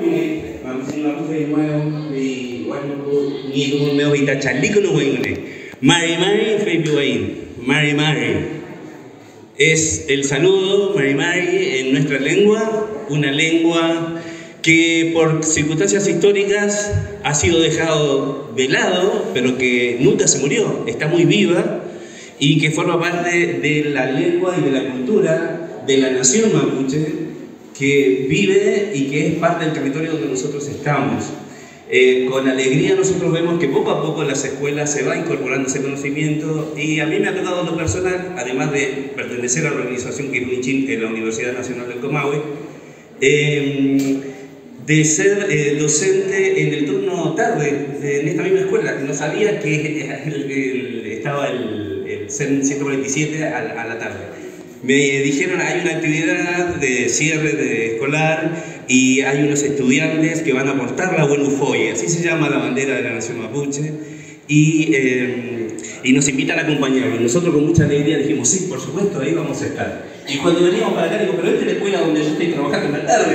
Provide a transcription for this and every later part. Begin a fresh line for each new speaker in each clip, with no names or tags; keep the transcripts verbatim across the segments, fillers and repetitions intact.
Wayne, mamsina mabuhay mayo, y bueno, ni como me oíta chalico no Wayne. Mari Mari, Fabi Wayne, Mari Mari. Es el saludo, Mari Mari, en nuestra lengua, una lengua que por circunstancias históricas ha sido dejado de lado, pero que nunca se murió, está muy viva y que forma parte de la lengua y de la cultura de la nación mapuche, que vive y que es parte del territorio donde nosotros estamos. Eh, con alegría nosotros vemos que poco a poco en las escuelas se va incorporando ese conocimiento, y a mí me ha tocado lo personal, además de pertenecer a la organización Kiruichin en la Universidad Nacional del Comahue, eh, de ser eh, docente en el turno tarde, en esta misma escuela. No sabía que el, el, estaba el, el ciento cuarenta y siete a, a la tarde. Me dijeron, hay una actividad de cierre de escolar y hay unos estudiantes que van a portar la Huenufoye, así se llama la bandera de la nación mapuche, y, eh, y nos invitan a acompañar. Y nosotros con mucha alegría dijimos, sí, por supuesto, ahí vamos a estar. Y cuando veníamos para acá, digo, pero esta es la escuela donde yo estoy trabajando en la tarde.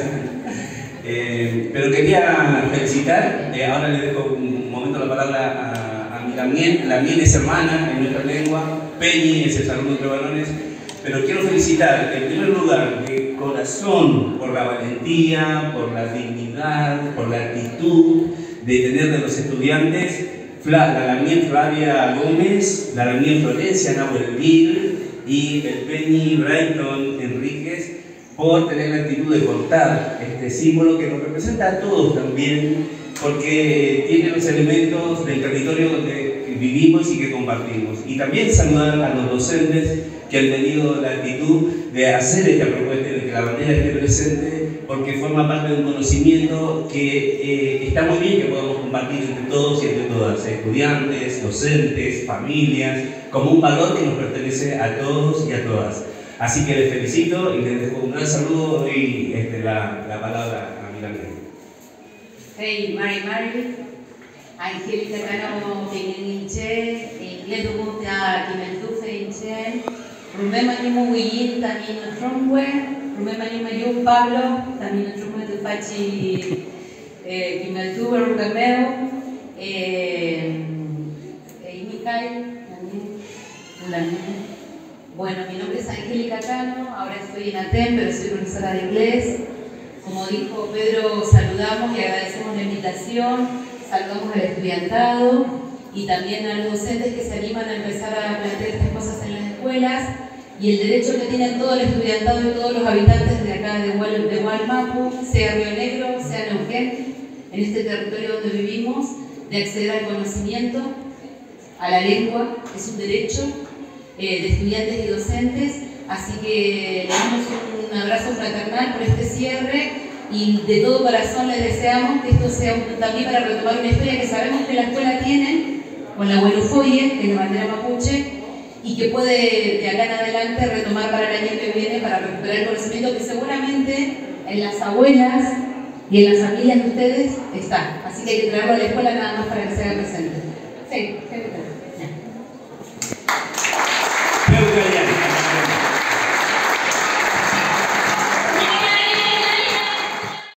Eh, pero quería felicitar, eh, ahora le dejo un momento la palabra a, a mi Lamien. Lamien es hermana en nuestra lengua, Peñi es el saludo entre varones, pero quiero felicitar en primer lugar de corazón por la valentía, por la dignidad, por la actitud de tener de los estudiantes la Lamien Flavia Gómez, la Lamien Florencia Nahuel Vil y el Peñi Brighton Enríquez, por tener la actitud de cortar este símbolo que nos representa a todos también, porque tiene los elementos del territorio donde vivimos y que compartimos. Y también saludar a los docentes que han tenido la actitud de hacer esta propuesta, de que la bandera esté presente, porque forma parte de un conocimiento que eh, está muy bien que podamos compartir entre todos y entre todas, estudiantes, docentes, familias, como un valor que nos pertenece a todos y a todas. Así que les felicito y les dejo un gran saludo y este, la, la palabra a mi amiga.
Hey, Mari Mari, Angélica Cano, Peñininche, Inglés Dumunta, Kimeltufe Inche, Rumema Nimuguillín, también Tromwe, Rumema Nimayú Pablo, también Tromwe de Fachi Kimeltufe, Rugameo, Imikai, también. Bueno, mi nombre es Angélica Cano, ahora estoy en ATEM, pero soy profesora de inglés. Como dijo Pedro, saludamos y agradecemos la invitación, saludamos al estudiantado y también a los docentes que se animan a empezar a plantear estas cosas en las escuelas, y el derecho que tienen todo el estudiantado y todos los habitantes de acá de Hualmapu, sea Río Negro, sea Neuquén, en este territorio donde vivimos, de acceder al conocimiento, a la lengua, es un derecho Eh, de estudiantes y docentes, así que les damos un abrazo fraternal por este cierre y de todo corazón les deseamos que esto sea un, también para retomar una historia que sabemos que la escuela tiene con la Huenufoye, que es la bandera mapuche, y que puede de acá en adelante retomar para el año que viene para recuperar el conocimiento que seguramente en las abuelas y en las familias de ustedes está, así que hay que traerlo a la escuela nada más para que se haga presente. Sí, sí.